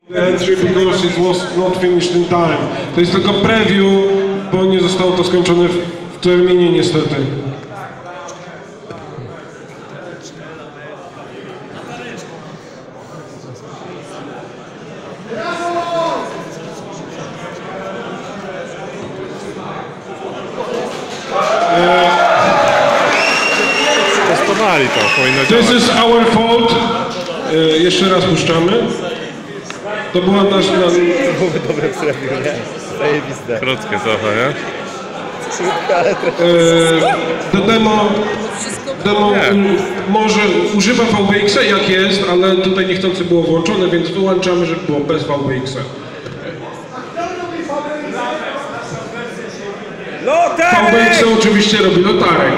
Entry because it was not finished in time. To jest tylko preview, bo nie zostało to skończone w terminie niestety. Testowali to, powinno działać. This is our fault. Jeszcze raz puszczamy. To była nasza... Byłoby dobre zrobił, nie? Zajebiste. Krótkie trochę, nie? To demo może używa VBX-a jak jest, ale tutaj niechcący było włączone, więc wyłączamy, żeby było bez VBX-a. VBX-a oczywiście robi Lotarek.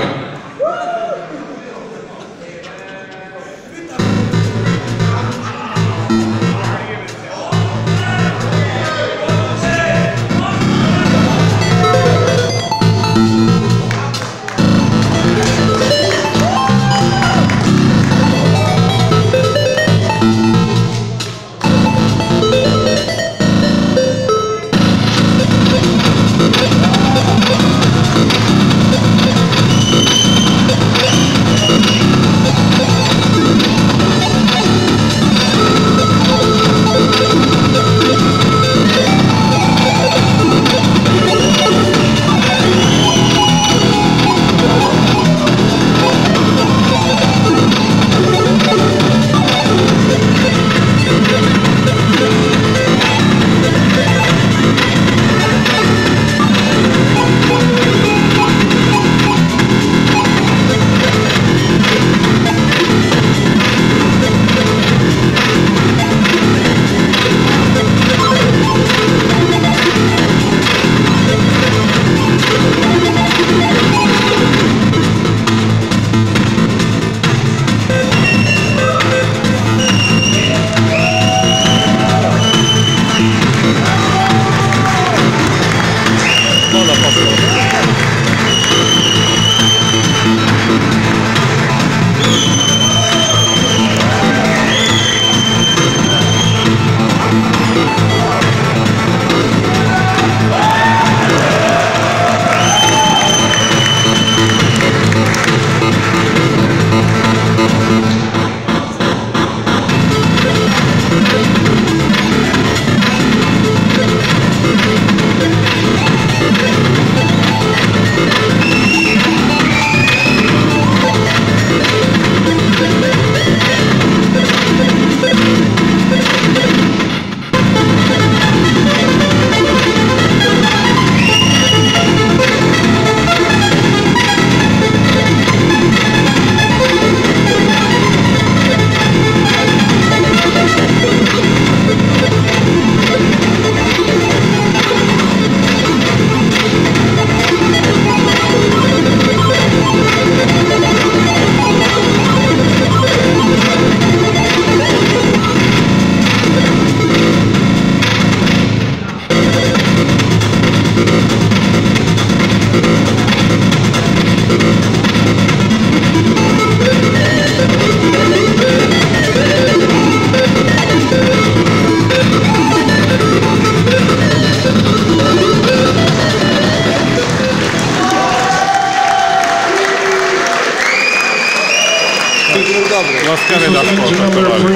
Łaskawie na sport.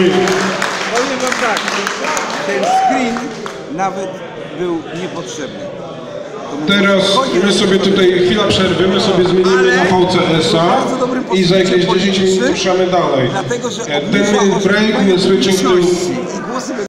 Powiem wam tak, ten screen nawet był niepotrzebny. Teraz my sobie tutaj, chwila przerwy, my sobie zmienimy na VCS-a i za jakieś 10 minut ruszamy dalej. Dlatego, że Then we break, we switching to